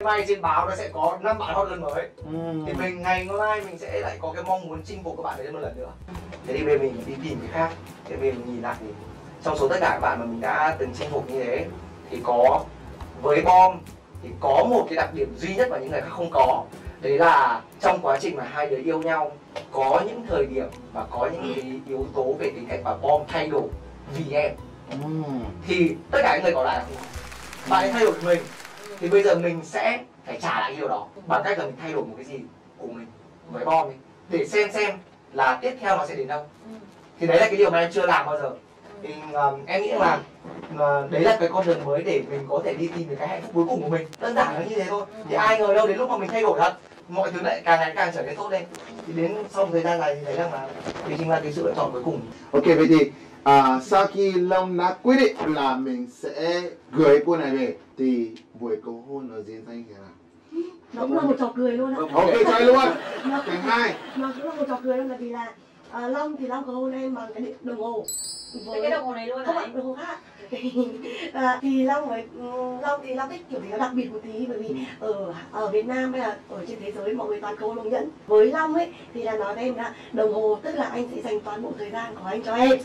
Mai trên báo nó sẽ có 5 bạn hot girl mới. Thì mình ngày mai mình sẽ lại có cái mong muốn chinh phục các bạn đấy một lần nữa. Thế thì bây giờ mình đi tìm cái khác. Thế bây giờ mình nhìn lại thì trong số tất cả các bạn mà mình đã từng chinh phục như thế thì có với Bom thì có một cái đặc điểm duy nhất mà những người khác không có. Đấy là trong quá trình mà hai đứa yêu nhau có những thời điểm và có những cái yếu tố về tính cách mà Bom thay đổi vì em. Thì tất cả những người còn lại là bạn ấy thay đổi mình. Thì bây giờ mình sẽ phải trả lại điều đó bằng cách là mình thay đổi một cái gì của mình với Bom ấy, để xem là tiếp theo nó sẽ đến đâu. Thì đấy là cái điều mà em chưa làm bao giờ. Thì em nghĩ là đấy là cái con đường mới để mình có thể đi tìm được cái hạnh phúc cuối cùng của mình. Đơn giản là như thế thôi. Thì ai ngờ đâu đến lúc mà mình thay đổi thật, mọi thứ lại càng ngày càng trở nên tốt lên. Thì đến sau một thời gian dài thì thấy rằng là thì chính là cái sự lựa chọn cuối cùng. Ok, vậy thì sau khi Long đã quyết định là mình sẽ gửi cô này về thì buổi cầu hôn nó diễn ra như thế nào? Nó cũng là một trò cười luôn á. Ok, chơi luôn. Thứ hai. Nó cũng là một trò cười luôn, là vì là Long thì Long cầu hôn em bằng cái đồng hồ. Với cái đồng hồ này luôn không phải đồng hồ khác. Thì Long thích kiểu gì nó đặc biệt một tí, bởi vì ở Việt Nam hay là ở trên thế giới mọi người toàn cầu đồng nhẫn. Với Long ấy thì là nói với em là đồng hồ tức là anh sẽ dành toàn bộ thời gian của anh cho em.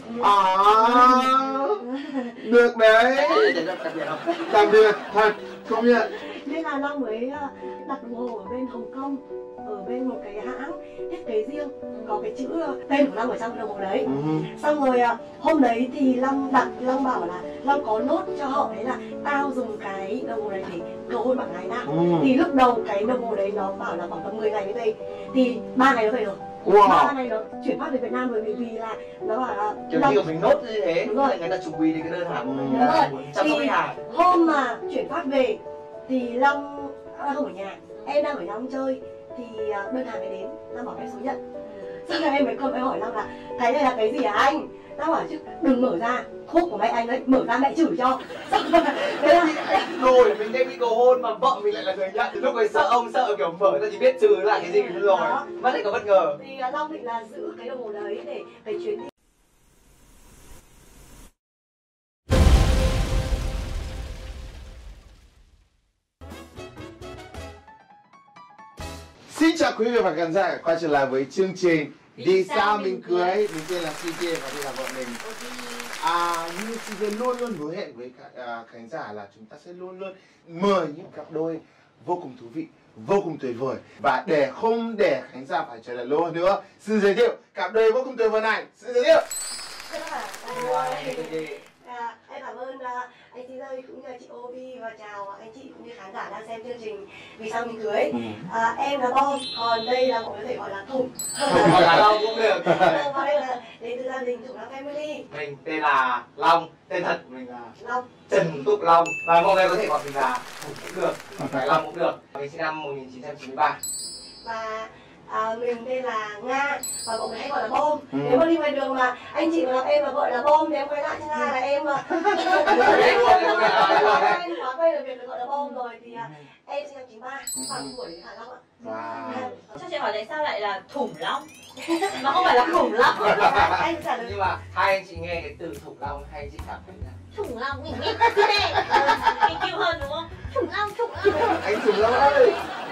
Được đấy. Đặc biệt thật, công nhận. Nên là Long mới đặt đồng hồ ở bên Hồng Kông, ở bên một cái hãng thiết kế riêng, có cái chữ tên của Long ở trong cái đồng hồ đấy. Xong rồi hôm đấy thì Long bảo là Long có nốt cho họ đấy là tao dùng cái đồng hồ này để cầu hôn bạn gái nào. Thì lúc đầu cái đồng hồ đấy nó bảo là khoảng tầm 10 ngày mới về, thì 3 ngày nó về rồi. 3 ngày nó chuyển phát về Việt Nam rồi, vì là nó bảo là kiểu như mình nốt như thế, đúng rồi, người ta chuẩn bị cái đơn hàng của mình chăm sóc khách hàng. Hôm mà chuyển phát về thì Long không ở nhà, em đang ở nhà ông chơi, thì đơn hàng này đến, Long bảo em số nhận. Xong rồi em mới con em hỏi Long là cái này là cái gì hả anh? Long bảo chứ đừng mở ra, thuốc của mẹ anh đấy, mở ra mẹ chửi cho. Xong rồi thế là rồi mình đem đi cầu hôn mà vợ mình lại là người nhận, lúc ấy sợ ông sợ kiểu mở ra thì biết trừ là cái gì rồi, mất lại có bất ngờ. Thì Long định là giữ cái đồng hồ đấy để cái chuyến đi. Xin chào quý vị và khán giả quay trở lại với chương trình Vì sao mình cưới. Mình tên là CJ và đây là vợ mình. Như CJ luôn luôn hứa hẹn với khán giả là chúng ta sẽ luôn luôn mời những cặp đôi vô cùng thú vị, vô cùng tuyệt vời. Và để không để khán giả phải chờ đợi lâu hơn nữa, xin giới thiệu cặp đôi vô cùng tuyệt vời này. Xin giới thiệu. Em cảm ơn anh Chị Dây cũng như chị Ovi, và chào anh chị cũng như khán giả đang xem chương trình Vì sao mình cưới. Em là Bom, còn đây là mọi người có thể gọi là Thủng. Gọi là Long cũng được. Và đây là đến từ gia đình Thủng Long Family. Mình tên là Long, tên thật của mình là Long Trần Túc Long, và mọi người có thể gọi mình là Thủng cũng được, phải Long cũng được. Mình sinh năm 1993. Và mình tên là Nga, và mọi người hay gọi là Bom. Nếu mà đi ngoài đường mà anh chị mà gặp em mà gọi là Bom thì em quay lại chứ Nga là em mà em quá quen được việc được gọi là Bom rồi. Thì em sinh năm 93, khoảng tuổi Hà Long ạ. Cho chị hỏi tại sao lại là Thủng Long mà không phải là Khủng Long? Anh trả lời. Nhưng mà hai anh chị nghe cái từ Thủng Long hay anh chị cảm thấy là Thủng Long mình biết thế này mình kêu hơn đúng không? Thủng Long anh Thủng Long ơi.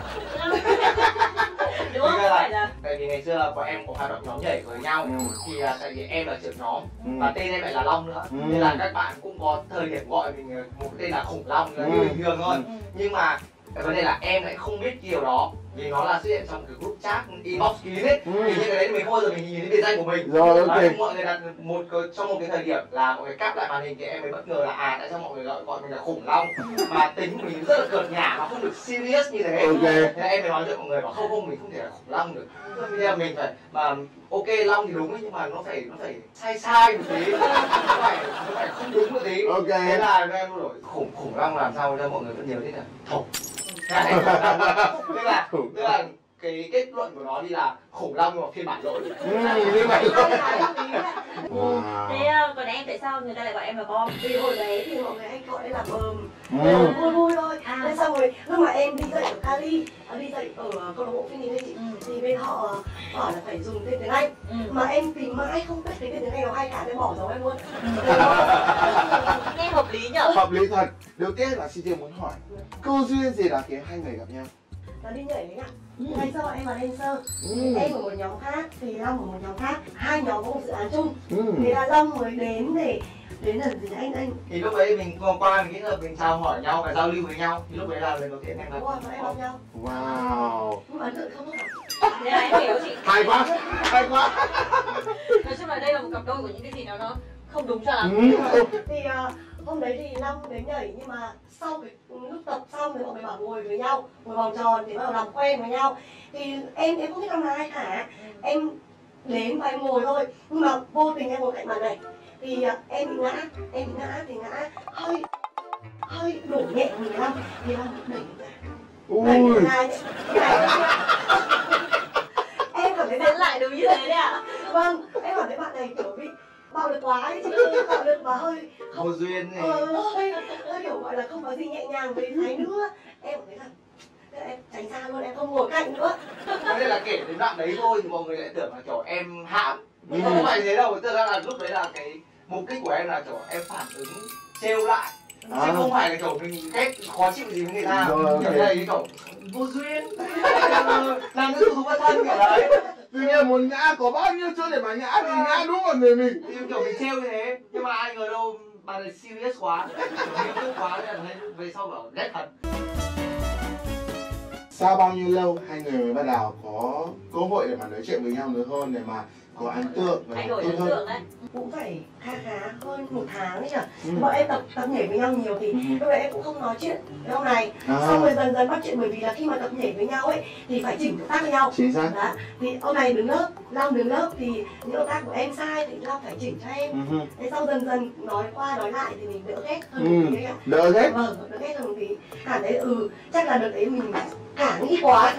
Đúng không? Phải là Tại vì ngày xưa bọn em có hoạt động nhóm nhảy với nhau, thì tại vì em là trưởng nhóm và tên em lại là Long nữa, nên là các bạn cũng có thời điểm gọi mình một tên là Khủng Long như bình thường thôi. Nhưng mà cái vấn đề là em lại không biết điều đó, vì nó là xuất hiện trong cái group chat inbox kín ấy, thì những cái đấy mình không bao giờ mình nhìn thấy biệt danh của mình. Rồi, ok. Mọi người đặt trong một cái thời điểm là mọi người cáp lại màn hình thì em mới bất ngờ là tại sao mọi người gọi mình là Khủng Long, mà tính của mình rất là cợt nhả mà không được serious như thế. Nên em mới nói với mọi người bảo không mình không thể là Khủng Long được. Nên là mình phải mà ok Long thì đúng ấy, nhưng mà nó phải sai một tí, nó phải không đúng một tí. Thế là em đổi Khủng Long làm sao cho mọi người vẫn nhớ thế là Thủng. Tức là cái kết luận của nó đi là khủng long hoặc phiên bản lỗi. Như vậy. Thế còn em tại sao người ta lại gọi em là bom? Vì hồi bé thì mọi người hay gọi là bờm, vui vui thôi. Nên xong rồi lúc mà em đi dạy ở Cali, đi dạy ở câu lạc bộ Phoenix ấy chị, thì bên họ bảo là phải dùng tên tiếng Anh, mà em tìm mãi không biết cái tên tiếng Anh nào hay cả nên bỏ dấu em luôn. Nghe hợp lý nhở? Hợp lý thật. Đầu tiên là CJ muốn hỏi câu duyên gì đã khiến hai người gặp nhau? Là đi nhảy đấy ạ. Ngày xưa em là dancer, em ở một nhóm khác, thì Long ở một nhóm khác, hai nhóm có một dự án chung. Thì là Long mới đến để đến lần gì anh Thì lúc đấy mình qua mình nghĩ là mình chào hỏi nhau và giao lưu với nhau, thì lúc đấy là lần đầu tiên em gặp. Wow, em gặp nhau. Wow. Nhưng mà ấn tượng không ạ? Thế là em hiểu chị. Hay quá, hay quá. Nói chung là đây là một cặp đôi của những cái gì nó không đúng cho lắm. Thì hôm đấy thì Long đến nhảy, nhưng mà sau cái lúc tập xong thì mọi người bảo ngồi với nhau, ngồi vòng tròn thì bắt đầu làm quen với nhau. Thì em không thích Long là ai cả, em đến và em ngồi thôi, nhưng mà vô tình em ngồi cạnh bàn này thì em bị ngã thì ngã hơi đổ nhẹ người Long, thì Long đẩy Ui. Em cảm thấy Diễn lại đúng như thế đấy ạ? vâng, em cảm thấy bạn này kiểu bị bạo lực quá ấy, chị bạo lực mà hơi Vô duyên này. hơi kiểu gọi là không có gì nhẹ nhàng với thái nữa. Em cảm thấy là em tránh xa luôn, em không ngồi cạnh nữa. Thế nên là kể đến đoạn đấy thôi thì mọi người lại tưởng là kiểu em hãm. Không phải thế đâu, tức là lúc đấy là cái mục đích của em là kiểu em phản ứng trêu lại. Chứ không phải là kiểu mình ghét khó chịu gì với người ta. Kiểu đây cái kiểu vô duyên. Làm cái thủ bất thân kiểu đấy. Tự nhiên muốn ngã, có bao nhiêu chỗ để mà ngã thì ngã đúng vào người mình. Thì kiểu mình trêu như thế, nhưng mà ai ngờ đâu bà này serious quá, nghiêm túc quá nên là về sau bảo ghét thật. Sau bao nhiêu lâu hai người mới bắt đầu có cơ hội để mà nói chuyện với nhau nữa hơn, để mà có ấn tượng và Thay đổi tốt ấn hơn? tượng đấy. Cũng phải khá hơn 1 tháng ấy nhỉ. Bọn em tập nhảy với nhau nhiều thì lúc đấy em cũng không nói chuyện với ông này. Xong rồi dần dần bắt chuyện, bởi vì là khi mà tập nhảy với nhau ấy thì phải chỉnh động tác với nhau. Chính xác. Đó. Thì ông này đứng lớp, Long đứng lớp, thì những động tác của em sai thì Long phải chỉnh cho em. Thế sau dần dần nói qua nói lại thì mình đỡ ghét hơn một tí ạ. Đỡ ghét. Vâng, đỡ ghét hơn một tí. Cảm thấy chắc là đợt đấy mình cả nghĩ quá.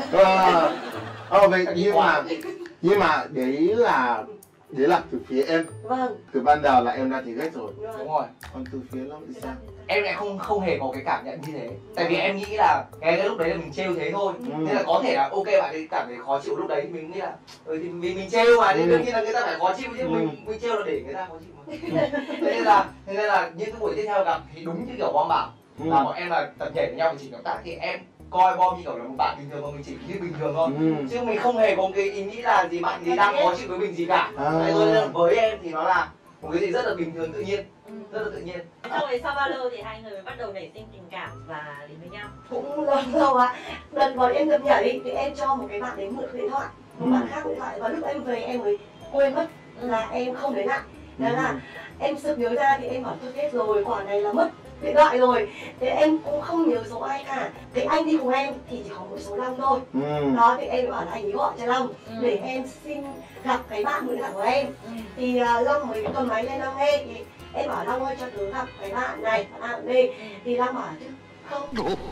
Vậy nhưng mà đấy là từ phía em. Vâng. Từ ban đầu là em đã thấy ghét rồi. Đúng rồi. Còn từ phía Long thì sao? Em lại không hề có cái cảm nhận như thế. Tại vì em nghĩ là cái lúc đấy là mình trêu thế thôi. Nên là có thể là ok bạn ấy cảm thấy khó chịu lúc đấy, mình nghĩ là thì mình trêu mà, nên đương nhiên là người ta phải khó chịu chứ, mình trêu là để người ta khó chịu mà. Thế nên là những cái buổi tiếp theo gặp thì đúng như kiểu Bom bảo là bọn em là tập nhảy với nhau, mình chỉ động tác thì em coi Bom như kiểu là một bạn bình thường mà mình chỉ như bình thường thôi. Chứ mình không hề có cái ý nghĩ là gì bạn ấy đang khó chịu với mình gì cả. Nên là với em thì nó là một cái gì rất là bình thường, tự nhiên, rất là tự nhiên. Xong rồi sau bao lâu thì hai người mới bắt đầu nảy sinh tình cảm và đến với nhau? Cũng lâu ạ. Lần bọn em tập nhảy thì em cho một cái bạn đến mượn điện thoại, một bạn khác điện thoại, và lúc em về em mới quên mất là em không lấy lại. Thế là em sực nhớ ra thì em bảo tôi hết rồi, quả này là mất điện thoại rồi. Thế em cũng không nhớ số ai cả. Thế anh đi cùng em thì chỉ có mỗi số Long thôi. Đó thì em bảo là anh ấy gọi cho Long để em xin gặp cái bạn mượn điện thoại của em. Thì Long mới cầm máy lên Long nghe, thì em bảo Long ơi cho tớ gặp cái bạn này, bạn đi. Thì Long bảo chứ không.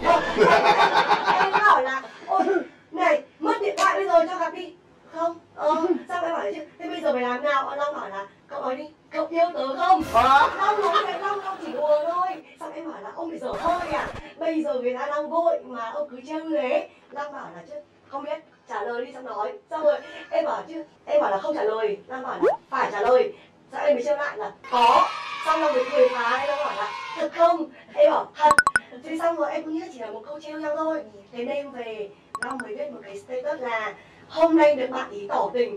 Em hỏi là ôi này mất điện thoại bây giờ cho gặp đi. Không, sao em bảo chứ thế bây giờ phải làm nào? Long bảo là cậu nói đi, cậu yêu tớ không? Long nói vậy, Long chỉ đùa thôi. Xong em bảo là ông bị dở hơi à, bây giờ người ta đang vội mà ông cứ trêu như thế. Long bảo là chứ không biết, trả lời đi xong nói. Xong rồi em bảo chứ, em bảo là không trả lời. Long bảo là phải trả lời. Sao em mới trêu lại là có. Xong Long mới cười phá, Long bảo là thật không? Em bảo thật. Thế xong rồi em cứ nghĩ chỉ là một câu trêu nhau thôi. Thế đêm về Long mới viết một cái status là hôm nay được bạn ý tỏ tình.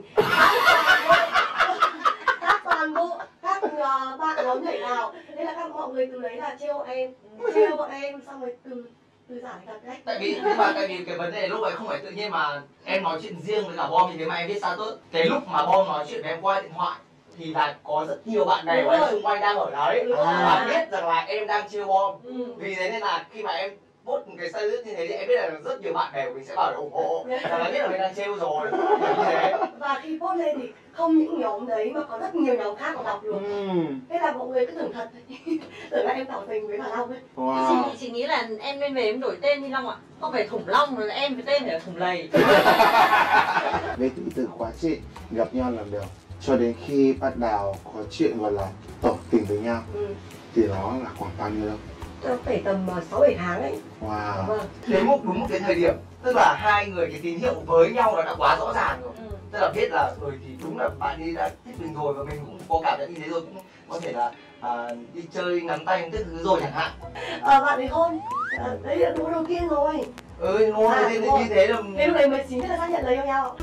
Các toàn bộ các bạn nhóm nhảy vào, thế là các mọi người từ đấy là trêu em, trêu bọn em, xong rồi từ giải thật đấy. Tại vì cái vấn đề lúc ấy không phải tự nhiên mà em nói chuyện riêng với cả Bom như thế mà em viết status. Cái lúc mà Bom nói chuyện với em qua điện thoại thì là có rất nhiều bạn bè của em xung quanh đang ở đấy và biết rằng là em đang trêu Bom. Vì thế nên là khi mà em post một cái style như thế thì em biết là rất nhiều bạn bè của mình sẽ bảo là ủng hộ, là biết là mình đang trêu rồi, như thế. Và khi post lên thì không những nhóm đấy mà có rất nhiều nhóm khác còn đọc được. Thế là mọi người cứ tưởng thật, tưởng là em tỏ tình với bà Long ấy. Wow. Chị nghĩ là em nên về em đổi tên đi Long ạ. Không phải Thủng Long mà em với tên là Thủng Lầy. Ngay từ khóa chị gặp nhau lần đầu cho đến khi bắt đầu có chuyện gọi là tỏ tình với nhau thì nó là khoảng bao nhiêu lâu? Phải tầm 6-7 tháng ấy. Wow. Vâng. Đến đúng một cái thời điểm, tức là hai người cái tín hiệu với nhau nó đã quá rõ ràng rồi. Tức là biết là thì đúng là bạn ấy đã thích mình rồi và mình cũng có cảm nhận như thế rồi, cũng có thể là đi chơi nắm tay một thứ rồi chẳng hạn. Bạn ấy hôn, đấy là đứa đầu tiên rồi. Hôn như thế là cái lúc đấy 19 là xác nhận lời yêu nhau.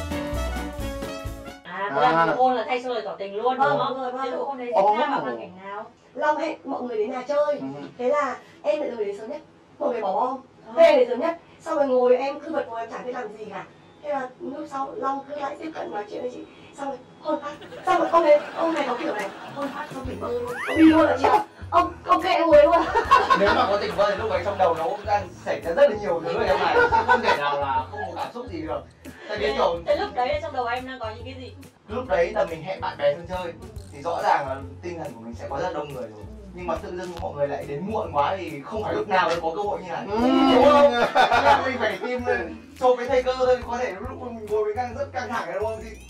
Tức là nụ hôn là thay cho lời tỏ tình luôn đúng không? Vâng. Cái nụ hôn đấy diễn ra vào hoàn cảnh nào? Long hẹn mọi người đến nhà chơi, thế là em lại rồi đến sớm nhất, mọi người bỏ bom, thế em đến sớm nhất, xong rồi ngồi em cứ bật ngồi em chẳng biết làm gì cả. Thế là lúc sau Long cứ lại tiếp cận nói chuyện với chị, xong rồi hôn phát, xong rồi ông này có kiểu này, hôn phát xong tỉnh bơ luôn, ông đi luôn là chị ạ, ông kệ ngồi luôn. Nếu mà có tỉnh bơ thì lúc ấy trong đầu nó cũng đang xảy ra rất là nhiều thứ ở trong này, không thể nào là không có cảm xúc gì được. Tại vì kiểu Thế lúc đấy trong đầu em đang có những cái gì? lúc đấy là mình hẹn bạn bè thân chơi thì rõ ràng là tinh thần của mình sẽ có rất đông người rồi, nhưng mà tự dưng mọi người lại đến muộn quá thì không phải lúc nào mới có cơ hội như này, đúng không? Nên mình phải tìm cho cái thời cơ thôi, có thể lúc mình ngồi mình đang rất căng thẳng đúng không thì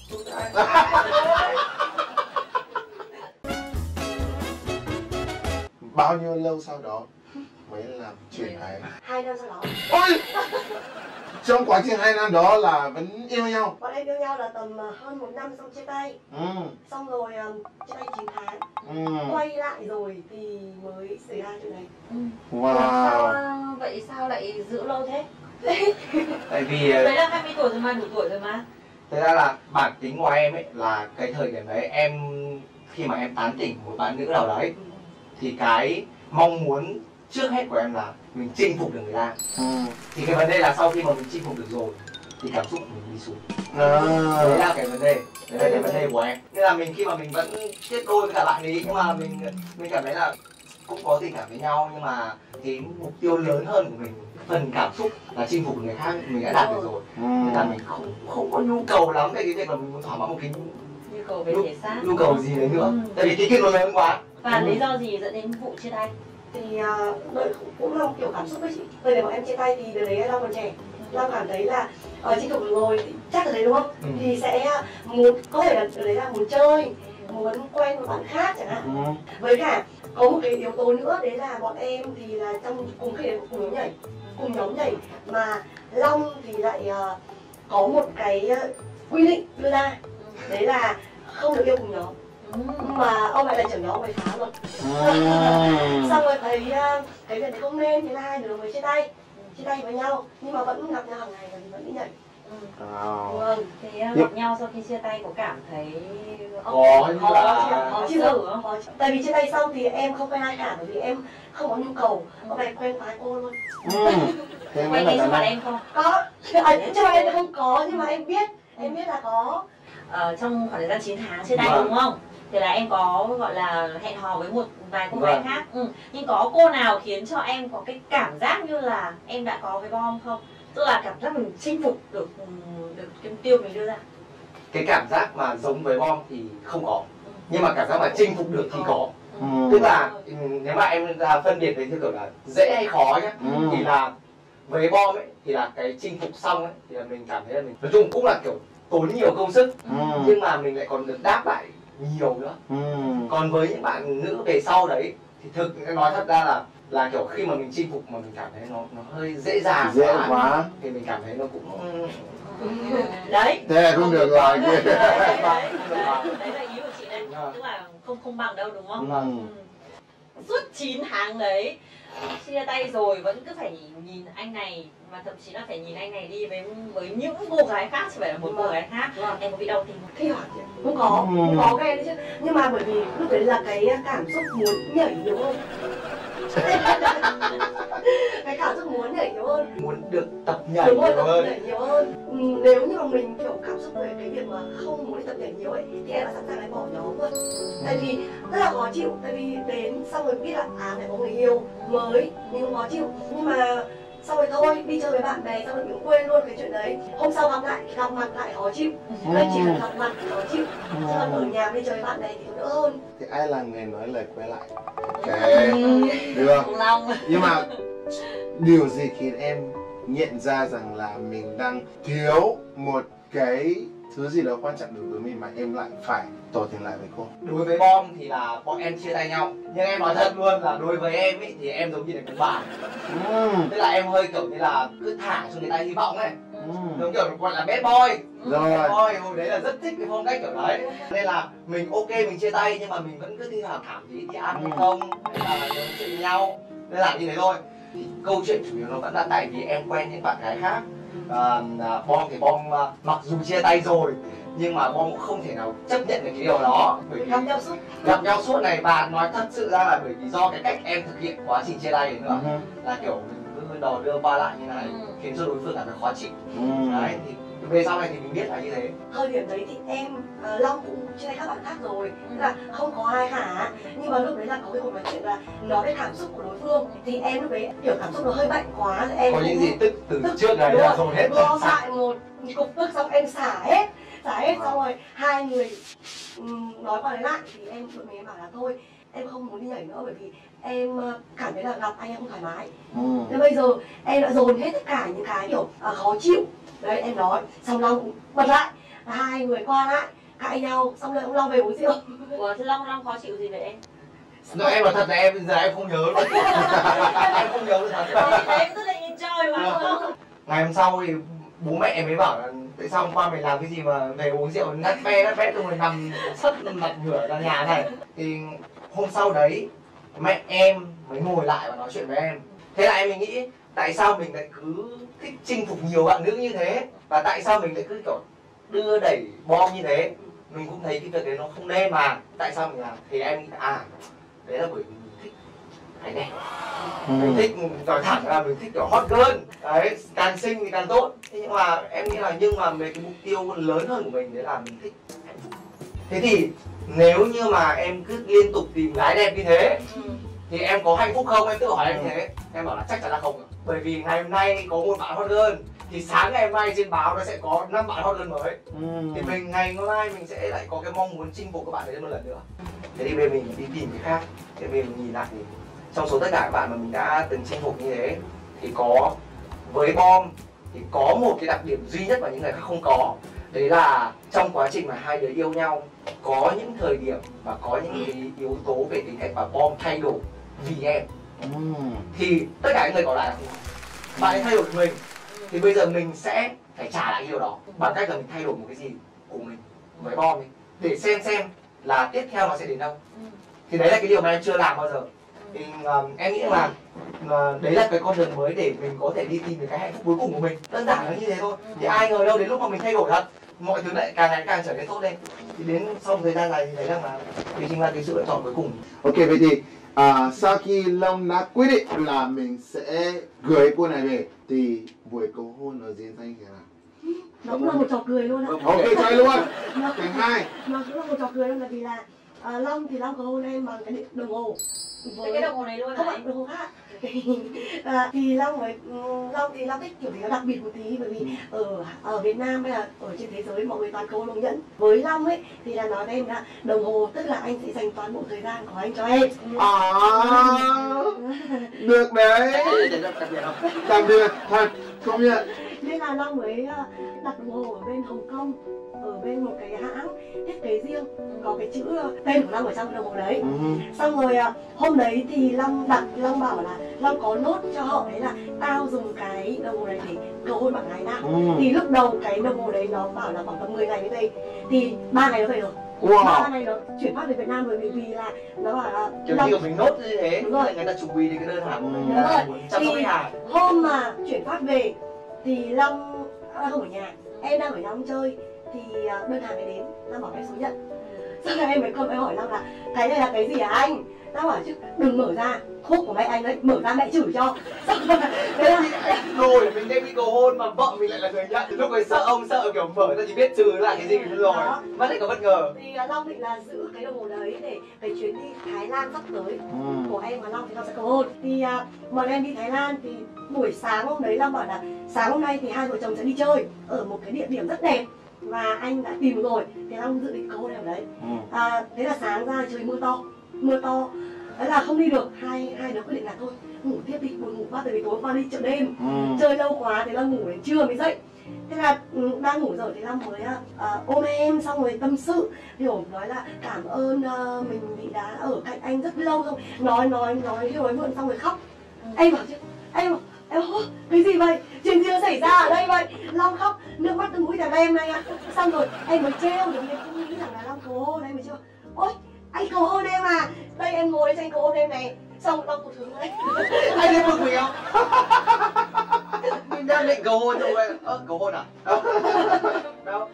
Bao nhiêu lâu sau đó mới làm chuyện này? 2 năm sau đó. Ôi! Trong quá trình 2 năm đó là vẫn yêu nhau. Bọn em yêu nhau là tầm hơn 1 năm xong chia tay. Xong rồi chia tay 9 tháng. Quay lại rồi thì mới xảy ra chuyện này. Wow. Vậy sao lại giữ lâu thế? tại vì Đấy là 20 tuổi rồi mà, đủ tuổi rồi mà. thật ra là bản tính của em ấy là cái thời điểm đấy em khi mà em tán tỉnh một bạn nữ nào đấy thì cái mong muốn trước hết của em là mình chinh phục được người ta. Thì cái vấn đề là sau khi mà mình chinh phục được rồi thì cảm xúc của mình đi xuống. Đấy là cái vấn đề, đấy là cái vấn đề của em. Nên là mình khi mà mình vẫn kết đôi với cả bạn ấy nhưng mà mình cảm thấy là cũng có tình cảm với nhau, nhưng mà cái mục tiêu lớn hơn của mình, phần cảm xúc là chinh phục người khác mình đã đạt được rồi. Nên là mình không có nhu cầu lắm về cái việc là mình muốn thỏa mãn một cái Nhu cầu về thể xác. nhu cầu gì đấy nữa. Tại vì cái kia nó lớn quá. Và lý do gì dẫn đến vụ chia tay? Thì cũng là một kiểu cảm xúc với chị. Thời điểm bọn em chia tay thì đứa đấy Long còn trẻ. Long cảm thấy là chinh phục được rồi, chắc là đấy đúng không? Thì sẽ muốn, có thể là đứa đấy là muốn chơi, muốn quen một bạn khác chẳng hạn. Với cả có một cái yếu tố nữa đấy là bọn em thì là trong cùng khi cùng nhóm nhảy mà Long thì lại có một cái quy định đưa ra, đấy là không được yêu cùng nhóm. Mà ông lại là trưởng nhóm phải phá luật. Xong rồi thấy cái việc không nên, thế là hai đứa mới chia tay với nhau, nhưng mà vẫn gặp nhau hàng ngày và vẫn đi nhảy. Vâng. Thì gặp nhau sau khi chia tay có cảm thấy Khó chứ không? Tại vì chia tay xong thì em không quen ai cả, bởi vì em không có nhu cầu, ông này quen phái cô luôn. Quen thấy cho bạn em không? Có, chứ mà em không có, nhưng mà em biết là có. Trong khoảng thời gian 9 tháng chia tay đúng không? Thì là em có gọi là hẹn hò với một vài cô gái khác. Nhưng có cô nào khiến cho em có cái cảm giác như là em đã có với bom không? Tức là cảm giác mình chinh phục được cái mục tiêu mình đưa ra. Cái cảm giác mà giống với bom thì không có, nhưng mà cảm giác mà chinh phục được thì có. Tức là nếu mà em phân biệt với theo kiểu là dễ hay khó nhé, thì là với bom ấy thì là cái chinh phục xong ấy thì là mình cảm thấy là mình nói chung cũng là kiểu tốn nhiều công sức, nhưng mà mình lại còn được đáp lại nhiều nữa. Còn với những bạn nữ về sau đấy thì nói thật ra là kiểu khi mà mình chinh phục mà mình cảm thấy nó hơi dễ dàng quá thì mình cảm thấy nó cũng Đấy. Thế không được rồi. Đấy là ý của chị đây. Tức là không bằng đâu đúng không? Suốt 9 tháng đấy chia tay rồi vẫn cứ phải nhìn anh này, mà thậm chí là phải nhìn anh này đi với những cô gái khác, chứ phải là một cô gái khác. Em có bị đau tim không? Thi thoảng cũng có ghen đấy chứ, nhưng mà bởi vì lúc đấy là cái cảm xúc muốn nhảy đúng không? Cái cảm xúc muốn nhảy nhiều hơn, muốn được tập nhảy đúng rồi, nhiều tập hơn. nhảy nhiều hơn. Nếu như mà mình kiểu cảm xúc về cái việc mà không muốn đi tập nhảy nhiều ấy thì em đã sẵn sàng em bỏ nhóm rồi. Tại vì rất là khó chịu, tại vì đến xong rồi biết là phải có người yêu mới nhưng khó chịu, nhưng mà xong rồi thôi đi chơi với bạn bè xong rồi mình quên luôn cái chuyện đấy. Hôm sau gặp mặt lại khó chịu, đây chỉ là gặp mặt khó chịu, chứ còn ở nhà đi chơi với bạn bè thì đỡ hơn. Thì ai là người nói lời quay lại? Ok, được. Nhưng mà điều gì khiến em nhận ra rằng là mình đang thiếu một cái thứ gì đó quan trọng đối với mình mà em lại phải tỏ tình lại với cô? Đối với Bom thì là bọn em chia tay nhau, nhưng em nói thật luôn là đối với em ấy thì em giống như là con bà. Tức là em hơi kiểu như là cứ thả cho người ta hy vọng ấy, giống kiểu gọi là bad boy. Bad boy hồi đấy là rất thích cái phong cách kiểu đấy, nên là mình ok mình chia tay nhưng mà mình vẫn cứ thi thoảng thảm gì đi ăn không hay là nói chuyện với nhau, đơn giản như thế thôi. Thì câu chuyện chủ yếu nó vẫn là tại vì em quen những bạn gái khác. Bom thì Bom mặc dù chia tay rồi nhưng mà Bom cũng không thể nào chấp nhận được cái điều đó, bởi vì gặp nhau suốt này. Và nói thật sự ra là bởi vì do cái cách em thực hiện quá trình chia tay đấy nữa, là kiểu mình cứ đò đưa qua lại như này khiến cho đối phương cảm thấy khó chịu. Đấy thì về sau này thì mình biết là như thế. Thời điểm đấy thì em Long cũng chia tay các bạn khác rồi, là không có ai cả, nhưng mà lúc đấy là có cái cuộc nói chuyện là nói về cảm xúc của đối phương, thì em lúc đấy kiểu cảm xúc nó hơi mạnh quá thì em có những gì tức từ trước đấy là dồn hết gom lại một cục tức xong em xả hết xong rồi hai người nói qua lại thì em tụi mình bảo là thôi em không muốn đi nhảy nữa, bởi vì em cảm thấy là gặp anh em không thoải mái. Thế bây giờ em đã dồn hết tất cả những cái kiểu khó chịu đấy em nói, xong Long cũng bật lại, hai người qua lại cãi nhau, xong rồi ông Long về uống rượu. Ủa thế Long khó chịu gì vậy em? Nói em là thật là em giờ em không nhớ luôn. Em không nhớ luôn thật. Em rất là enjoy mà đúng không? Ngày hôm sau thì bố mẹ em mới bảo là tại sao hôm qua mày làm cái gì mà về uống rượu nát bét xong rồi nằm sấp mặt ngửa ra nhà này. Thì hôm sau đấy mẹ em mới ngồi lại và nói chuyện với em. Thế là em mới nghĩ tại sao mình lại cứ thích chinh phục nhiều bạn nữ như thế, và tại sao mình lại cứ kiểu đưa đẩy Bom như thế. Mình cũng thấy cái việc đấy nó không nên mà tại sao mình làm. Thì em nghĩ đấy là bởi vì mình thích cái đẹp, mình thích nói thẳng là mình thích kiểu hot girl đấy, càng xinh thì càng tốt. Thế nhưng mà em nghĩ là về cái mục tiêu lớn hơn của mình đấy là mình thích hạnh phúc. Thế thì nếu như mà em cứ liên tục tìm gái đẹp như thế thì em có hạnh phúc không? Em tự hỏi em như thế. Em bảo là chắc chắn là không. Bởi vì ngày hôm nay có một bạn hot girl thì sáng ngày hôm nay trên báo nó sẽ có 5 bạn hot girl mới. Thì mình ngày hôm nay mình sẽ lại có cái mong muốn chinh phục các bạn ấy một lần nữa. Thế thì bây giờ mình đi tìm cái khác. Thế bây giờ mình nhìn lại thì trong số tất cả các bạn mà mình đã từng chinh phục như thế thì có với Bom thì có một cái đặc điểm duy nhất mà những người khác không có. Đấy là trong quá trình mà hai đứa yêu nhau có những thời điểm và có những cái yếu tố về tính cách mà Bom thay đổi vì em. Thì tất cả những người còn lại là bạn ấy thay đổi mình, thì bây giờ mình sẽ phải trả lại điều đó bằng cách là mình thay đổi một cái gì của mình với Bom ấy, để xem là tiếp theo nó sẽ đến đâu. Thì đấy là cái điều mà em chưa làm bao giờ. Thì em nghĩ là đấy là cái con đường mới để mình có thể đi tìm được cái hạnh phúc cuối cùng của mình. Đơn giản là như thế thôi. Thì ai ngờ đâu đến lúc mà mình thay đổi thật, mọi thứ lại càng ngày càng trở nên tốt lên. Thì đến sau thời gian dài thì thấy rằng là thì chính là cái sự lựa chọn cuối cùng. Ok, vậy thì sau khi Long đã quyết định là mình sẽ gửi cô này về thì buổi cầu hôn ở diễn ra như thế nào? Nó cũng là một trò cười luôn ạ. Ok, chơi luôn. Cái hai. Nó cũng là một trò cười luôn, là vì là Long thì Long cầu hôn em bằng cái đồng hồ. Cái đồng hồ này luôn không ạ, đồng hồ khác. Thì Long thích kiểu gì nó đặc biệt một tí, bởi vì ở Việt Nam hay là ở trên thế giới mọi người toàn cầu đồng nhẫn. Với Long ấy thì là nói với em là đồng hồ tức là anh sẽ dành toàn bộ thời gian của anh cho em. Được đấy. Đặc biệt thật, công nhận. Nên là Long mới đặt đồng hồ ở bên Hồng Kông, ở bên một cái hãng thiết kế riêng, có cái chữ tên của Long ở trong đồng hồ đấy. Xong rồi hôm đấy thì Long bảo là Long có nốt cho họ đấy là tao dùng cái đồng hồ này để cầu hôn bạn gái nào. Thì lúc đầu cái đồng hồ đấy nó bảo là khoảng tầm 10 ngày mới về, thì 3 ngày nó về rồi. 3 ngày nó chuyển phát về Việt Nam rồi, vì là nó bảo là kiểu như mình nốt như thế, đúng rồi, người ta chuẩn bị cái đơn hàng của mình là chăm sóc khách hàng. Hôm mà chuyển phát về thì Long không ở nhà, em đang ở nhà ông chơi, thì đơn hàng ấy đến, Long bảo em xuống nhận. Xong rồi em mới còn hỏi Long là cái này là cái gì hả anh? Tao bảo chứ đừng mở ra, thuốc của mẹ anh đấy, mở ra mẹ chửi cho. Thế là Rồi mình đem đi cầu hôn mà vợ mình lại là người nhận. Lúc ấy sợ ông, sợ kiểu mở ra chỉ biết trừ lại cái gì rồi. Mất lại có bất ngờ. Thì Long định là giữ cái đồng hồ đấy để cái chuyến đi Thái Lan sắp tới của em và Long thì Long sẽ cầu hôn. Thì mời em đi Thái Lan thì buổi sáng hôm đấy Long bảo là sáng hôm nay thì hai vợ chồng sẽ đi chơi ở một cái địa điểm rất đẹp và anh đã tìm rồi, thì Long dự định cầu hôn em ở đấy. Thế là sáng ra trời mưa to, thế là không đi được, hai đứa quyết định là thôi ngủ tiếp đi, buồn ngủ quá tại vì tối qua đi chợ đêm chơi lâu quá, thế là ngủ đến trưa mới dậy. Thế là đang ngủ rồi thì Long mới ôm em xong rồi tâm sự, kiểu nói là cảm ơn mình bị đã ở cạnh anh rất lâu, xong nói hiểu ấy vượn xong rồi khóc. Em bảo chứ em cái gì vậy, chuyện gì nó xảy ra ở đây vậy? Long khóc nước mắt từ mũi cả em này ạ. Xong rồi em mới trêu được, em không nghĩ rằng là Long cầu hôn, em mới trêu ôi anh cầu hôn em à, đây em ngồi đây cho anh cầu hôn em này. Xong Long tụt hứng đấy. Anh ấy bực mình không? Mình đang định cầu hôn rồi. Cầu hôn à? Đâu?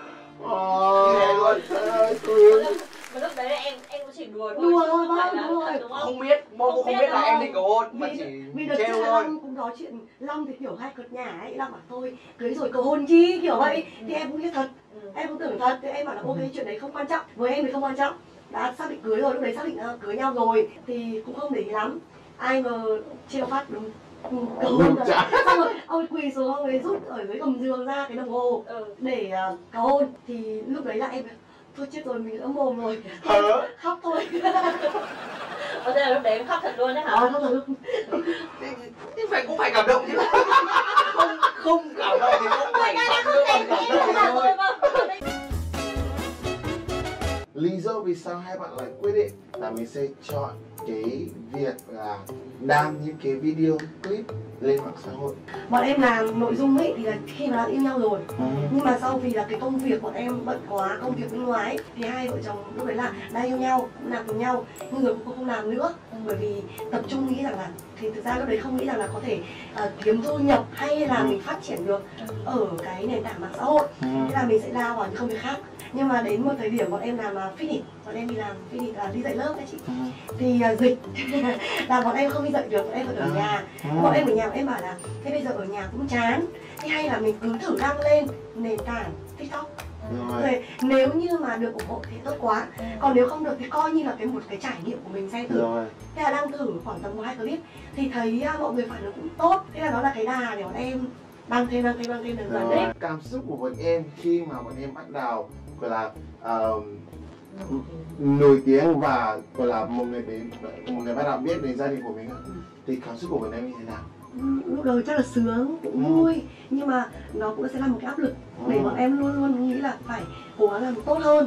Ôi Mà lúc đấy là em cũng chỉ đùa thôi. Đùa thôi, đúng rồi. Không biết, Mong cũng không biết là em định cầu hôn mà chỉ trêu thôi. Long cũng nói chuyện, Long thì kiểu hay cợt nhả ấy, Long bảo thôi cưới rồi cầu hôn chi kiểu vậy. Thì em cũng biết thật, em cũng tưởng thật, thì em bảo là ok chuyện đấy không quan trọng, với em thì không quan trọng. Đã xác định cưới rồi, lúc đấy xác định cưới nhau rồi thì cũng không để ý lắm. Ai ngờ trêu phát đúng cầu hôn rồi. Xong rồi ông quỳ xuống, ông ấy rút ở dưới gầm giường ra cái đồng hồ để cầu hôn. Thì lúc đấy là em thôi chết rồi, mình đã mồm rồi, khóc thôi. Thế là lúc đấy em khóc thật luôn đấy hả? Khóc thật luôn. Thì cũng phải cảm động chứ. Không cảm động thì không phải cảm động thôi. lý do vì sao hai bạn lại quyết định là mình sẽ chọn cái việc là đăng những cái video clip lên mạng xã hội? Bọn em làm nội dung ấy thì là khi mà đã yêu nhau rồi, nhưng mà sau vì là cái công việc bọn em bận quá, công việc bên ngoài ấy, thì hai vợ chồng lúc đấy là đang yêu nhau, cũng làm cùng nhau, nhưng rồi cũng không làm nữa, bởi vì tập trung nghĩ rằng là thì thực ra lúc đấy không nghĩ rằng là có thể kiếm thu nhập hay là mình phát triển được ở cái nền tảng mạng xã hội, thế là mình sẽ lao vào những công việc khác. Nhưng mà đến một thời điểm bọn em làm fitness, bọn em đi làm fitness là đi dạy lớp đấy chị, thì dịch là bọn em không đi dạy được, bọn em phải ở nhà. Bọn em ở nhà, bọn em bảo là thế bây giờ ở nhà cũng chán, thế hay là mình cứ thử đăng lên nền tảng TikTok. Rồi nếu như mà được ủng hộ thì tốt quá, còn nếu không được thì coi như là một cái trải nghiệm của mình xem thử. Thế là đăng thử khoảng tầm 1-2 clip thì thấy mọi người phản ứng cũng tốt, thế là đó là cái đà để bọn em đăng thêm dần dần đấy. Cảm xúc của bọn em khi mà bọn em bắt đầu gọi là nổi tiếng và gọi là một người bắt đầu biết đến gia đình của mình thì cảm xúc của bọn em như thế nào? Lúc đầu chắc là sướng, cũng vui, nhưng mà nó cũng sẽ là một cái áp lực để bọn em luôn luôn nghĩ là phải cố gắng làm tốt hơn.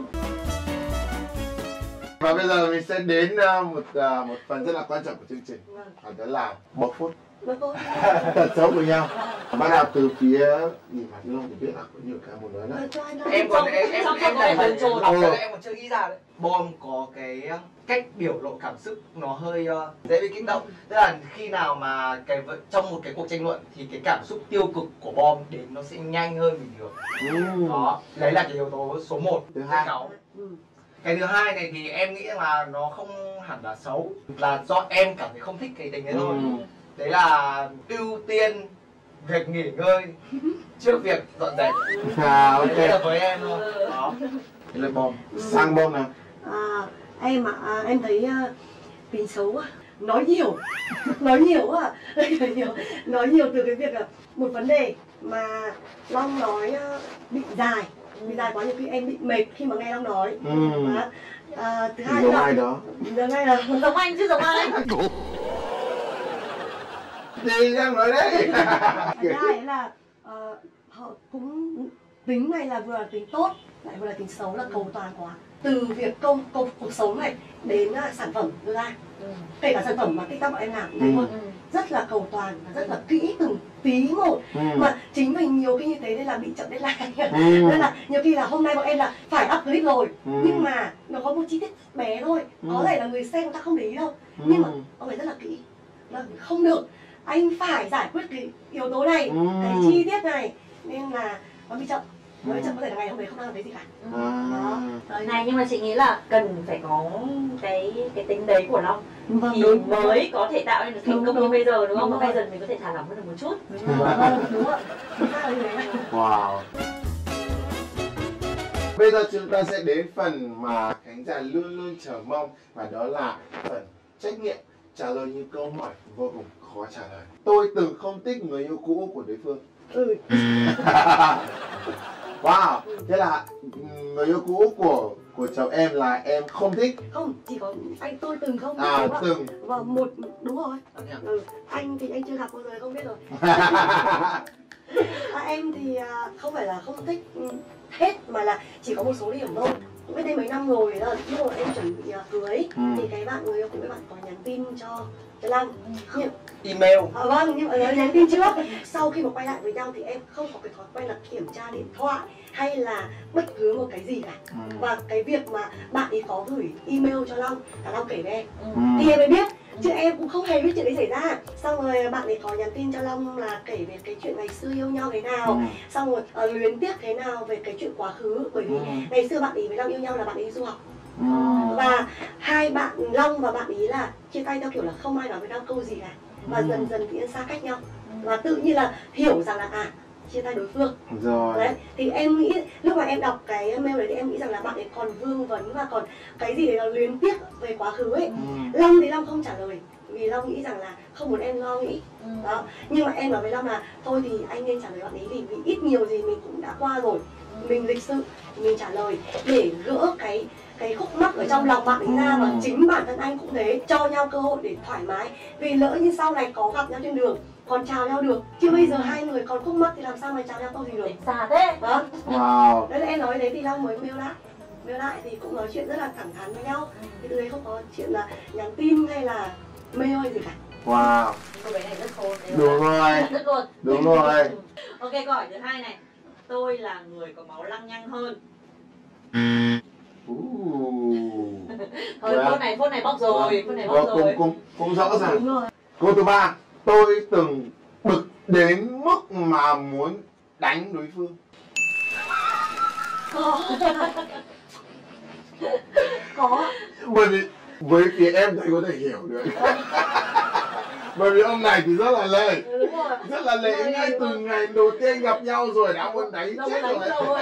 Và bây giờ mình sẽ đến một phần rất là quan trọng của chương trình, đó là bóc phốt tật xấu của nhau. Bắt đầu từ phía nhìn mặt Long thì biết là có nhiều cái muốn nói đó. Em còn chưa nghĩ ra đấy. Bom có cái cách biểu lộ cảm xúc nó hơi dễ bị kích động. Tức là khi nào mà trong một cái cuộc tranh luận thì cái cảm xúc tiêu cực của Bom đến nó sẽ nhanh hơn bình thường. Đó, đấy là cái yếu tố số 1. Thứ hai, cái thứ hai này thì em nghĩ là nó không hẳn là xấu, là do em cảm thấy không thích cái tính đấy thôi. Đấy là ưu tiên việc nghỉ ngơi trước việc dọn dẹp. Ok. Đấy là với em thôi. Đó. Thế là Bom. Sang Bom nào. Em thấy tính xấu nói nhiều nói nhiều từ cái việc là một vấn đề mà Long nói bị dài quá, nhiều khi em bị mệt khi mà nghe Long nói. Thứ hai giống ai đó? Giống anh chứ giống ai. Gì đang nói đấy? Thứ hai là họ cũng tính này là vừa là tính tốt lại vừa là tính xấu, là cầu toàn quá. Từ việc cuộc sống này đến sản phẩm đưa ra, kể cả sản phẩm mà TikTok bọn em làm cũng thế thôi, rất là cầu toàn và rất là kỹ từng tí một. Mà chính mình nhiều khi như thế nên là bị chậm deadline. Nên là nhiều khi là hôm nay bọn em là phải up clip rồi, nhưng mà nó có một chi tiết bé thôi, có thể là người xem người ta không để ý đâu, nhưng mà ông ấy rất là kỹ, là không được, anh phải giải quyết cái yếu tố này, cái chi tiết này, nên là nó bị chậm. Với chẳng có thể là ngày hôm đấy không ăn thấy gì cả. À. Đó. Này nhưng mà chị nghĩ là cần phải có cái tính đấy của Long Vâng, thì đúng, mới có thể tạo nên được thành đúng, công như đúng. bây giờ đúng không? Đúng Và bây rồi. giờ mình có thể thả lỏng hơn được một chút. Vâng, đúng ạ. Chính xác là như thế. Wow. Bây giờ chúng ta sẽ đến phần mà khán giả luôn luôn chờ mong, và đó là phần trách nhiệm trả lời những câu hỏi vô cùng khó trả lời. Tôi từng không thích người yêu cũ của đối phương. Wow, thế là người yêu cũ của chồng em là em không thích. Không, chỉ có anh tôi từng không À, đúng ạ. từng. Và một đúng rồi. Anh thì anh chưa gặp bao giờ không biết rồi. Em thì không phải là không thích hết mà là chỉ có một số điểm thôi. Biết đây mấy năm rồi là lúc mà em chuẩn bị cưới thì cái bạn người yêu cũ, các bạn có nhắn tin cho Long. Email. Vâng, nhưng mà nhắn tin trước. Sau khi mà quay lại với nhau thì em không có cái thói quen là kiểm tra điện thoại hay là bất cứ một cái gì cả. Và cái việc mà bạn ấy có gửi email cho Long là Long kể với em thì em mới biết, chứ em cũng không hề biết chuyện đấy xảy ra. Xong rồi bạn ấy có nhắn tin cho Long là kể về cái chuyện ngày xưa yêu nhau thế nào, xong rồi luyến tiếc thế nào về cái chuyện quá khứ, bởi vì ngày xưa bạn ấy với Long yêu nhau là bạn ấy du học. Và hai bạn Long và bạn ý là chia tay theo kiểu là không ai nói với nhau câu gì cả, và dần dần thì xa cách nhau và tự nhiên là hiểu rằng là chia tay đối phương. Rồi. Đấy, thì em nghĩ lúc mà em đọc cái mail đấy thì em nghĩ rằng là bạn ấy còn vương vấn và còn cái gì đấy là luyến tiếc về quá khứ ấy. Long thì Long không trả lời vì Long nghĩ rằng là không muốn em lo nghĩ. Đó. Nhưng mà em nói với Long là thôi thì anh nên trả lời bạn ấy, vì ít nhiều gì mình cũng đã qua rồi, mình lịch sự mình trả lời để gỡ cái khúc mắc ở trong lòng bạn ấy ra, và chính bản thân anh cũng thế, cho nhau cơ hội để thoải mái, vì lỡ như sau này có gặp nhau trên đường còn chào nhau được, chứ bây giờ hai người còn khúc mắc thì làm sao mà chào nhau câu gì được. Xa thế. Đó. Wow. Đấy là em nói đấy thì Long mới mail lại thì cũng nói chuyện rất là thẳng thắn với nhau, thì từ đấy không có chuyện là nhắn tin hay là mail hay gì cả. Wow. Cô bé này rất khôn. Đúng rồi. Rất luôn. Đúng rồi. Ok, câu hỏi thứ hai này. Tôi là người có máu lăng nhăng hơn. Thôi phút này bóc rồi, phút này bóc rồi. Cũng rõ ràng. Đúng rồi. Câu thứ ba, tôi từng bực đến mức mà muốn đánh đối phương. Có. Bởi vì với phía em thấy có thể hiểu được. Bởi vì ông này thì rất là lệ. Đúng rồi. Rất là lệ, ngay từ ngày đầu tiên gặp nhau rồi đã muốn đánh chết rồi.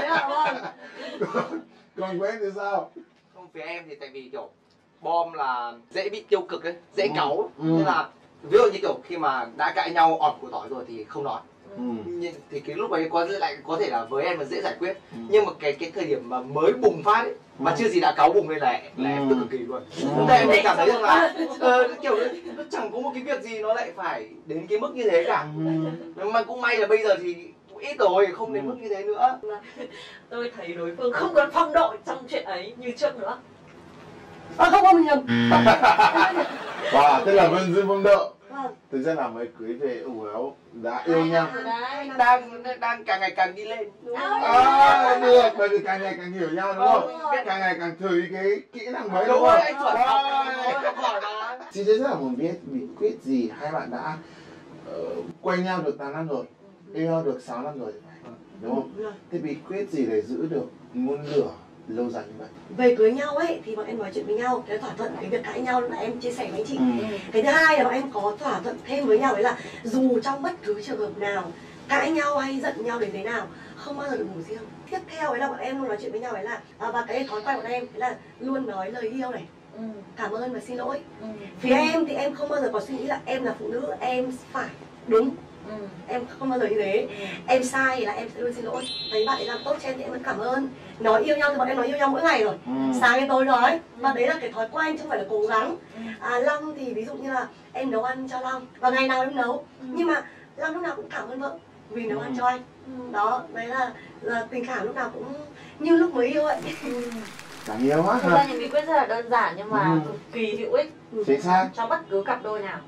Còn của em thì sao? Không, phía em thì tại vì kiểu bom là dễ bị tiêu cực ấy, dễ cáu, nên là ví dụ như kiểu khi mà đã cãi nhau ọt của tỏi rồi thì không nói. Thì cái lúc ấy có thể là với em là dễ giải quyết, nhưng mà cái thời điểm mà mới bùng phát ấy, mà chưa gì đã cáu bùng lên là em tức cực kỳ luôn. Nên em cảm thấy rằng là kiểu nó chẳng có một cái việc gì nó lại phải đến cái mức như thế cả. Nhưng mà cũng may là bây giờ thì ít rồi, không đến mức như thế nữa. Tôi thấy đối phương không còn phong độ trong chuyện ấy như trước nữa. Không nhầm. Wow, tức là Vân Dương phong độ. Thực ra là mới cưới về ủ áo đã yêu nhau. Đang càng ngày càng đi lên. Được, bởi vì càng ngày càng hiểu nhau đúng không? Càng ngày càng thử cái kỹ năng mới đúng Đúng không? rồi, anh chuẩn học hỏi mà. Chị rất là muốn biết bí quyết gì hai bạn đã quen nhau được 8 năm rồi, yêu nhau được 6 năm rồi, đúng không? Thế bí quyết gì để giữ được ngọn lửa lâu dài như vậy? Về cưới nhau ấy thì bọn em nói chuyện với nhau, cái thỏa thuận cái việc cãi nhau là em chia sẻ với anh chị. Cái thứ hai là bọn em có thỏa thuận thêm với nhau đấy là dù trong bất cứ trường hợp nào, cãi nhau hay giận nhau đến thế nào, không bao giờ được ngủ riêng. Tiếp theo ấy là bọn em luôn nói chuyện với nhau đấy là và cái thói quen của bọn em đấy là luôn nói lời yêu này, cảm ơn và xin lỗi. Phía em thì em không bao giờ có suy nghĩ là em là phụ nữ em phải đúng. Em không bao giờ như thế. Em sai thì là em sẽ luôn xin lỗi. Thấy bạn ấy làm tốt cho em thì em vẫn cảm ơn. Nói yêu nhau thì bọn em nói yêu nhau mỗi ngày rồi, sáng đến tối nói. Và đấy là cái thói quen chứ không phải là cố gắng. Long thì ví dụ như là em nấu ăn cho Long và ngày nào em nấu, nhưng mà Long lúc nào cũng cảm ơn vợ vì nấu ăn cho anh. Đó, đấy là tình cảm lúc nào cũng như lúc mới yêu ấy. Đáng yêu quá. Thực ra những bí quyết rất là đơn giản nhưng mà cực kỳ hữu ích chính xác cho bất cứ cặp đôi nào.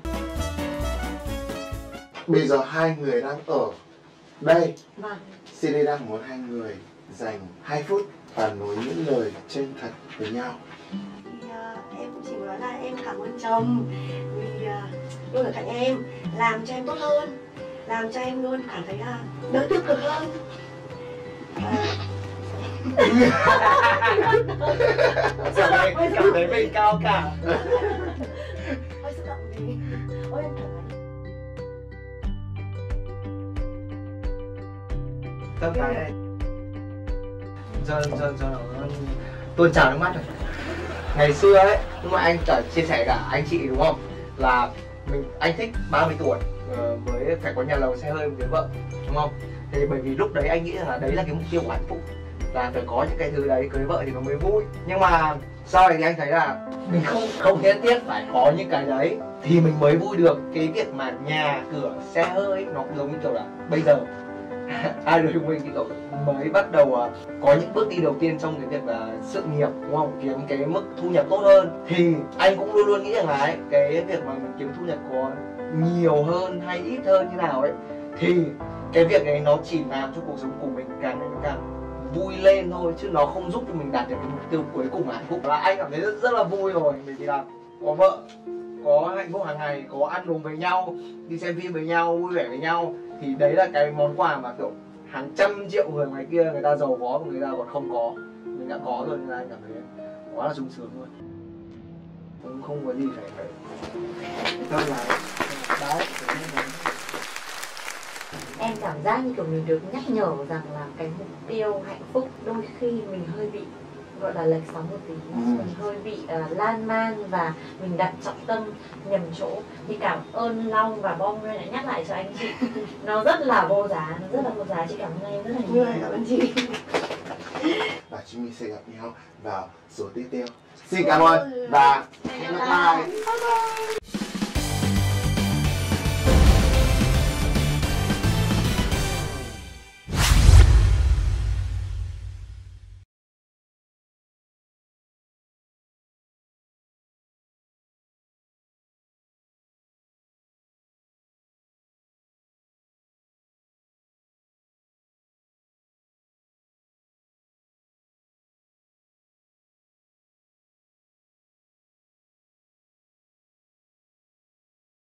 Bây giờ hai người đang ở đây. Vâng. CD đang muốn hai người dành 2 phút và nói những lời chân thật với nhau. Thì em cũng chỉ muốn nói là em cảm ơn chồng vì luôn ở cạnh em, làm cho em tốt hơn, làm cho em luôn cảm thấy là đỡ tiêu cực hơn. cảm thấy mình cao cả. Ôi xúc động gì. Ôi em thoải mái. Tâm cái này cho nó tuôn trào nước mắt rồi. Ngày xưa ấy, nhưng mà anh cả chia sẻ cả anh chị đúng không, là anh thích 30 tuổi mới phải có nhà lầu xe hơi với vợ đúng không, thì bởi vì lúc đấy anh nghĩ là đấy là cái mục tiêu của hạnh phúc, là phải có những cái thứ đấy, cưới vợ thì nó mới vui. Nhưng mà sau này thì anh thấy là mình không nhất thiết phải có những cái đấy thì mình mới vui được. Cái việc mà nhà cửa xe hơi nó cũng giống như kiểu là bây giờ ai đối chúng mình thì cậu mới bắt đầu có những bước đi đầu tiên trong cái việc là sự nghiệp đúng không, kiếm cái mức thu nhập tốt hơn, thì anh cũng luôn luôn nghĩ rằng là ấy, cái việc mà mình kiếm thu nhập có nhiều hơn hay ít hơn như nào ấy, thì cái việc ấy nó chỉ làm cho cuộc sống của mình càng ngày nó càng vui lên thôi, chứ nó không giúp cho mình đạt được cái mục tiêu cuối cùng là hạnh phúc. Là anh cảm thấy rất là vui rồi, bởi vì là có vợ, có hạnh phúc hàng ngày, có ăn uống với nhau, đi xem phim với nhau, vui vẻ với nhau, thì đấy là cái món quà mà kiểu hàng trăm triệu người ngoài kia người ta giàu có và người ta còn không có, mình đã có rồi, nên là anh cảm thấy quá là sung sướng luôn, cũng không có gì phải hơn là đấy. Em cảm giác như kiểu mình được nhắc nhở rằng là cái mục tiêu hạnh phúc đôi khi mình hơi bị gọi là lệch sóng một tí, mình hơi bị lan man và mình đặt trọng tâm nhầm chỗ. Thì cảm ơn Long và Bom đã nhắc lại cho anh chị, nó rất là vô giá, nó rất là vô giá. Chị cảm ơn em rất là nhiều. Cảm ơn chị. Và chúng mình sẽ gặp nhau vào số tiếp theo. Xin cảm ơn và hẹn gặp lại.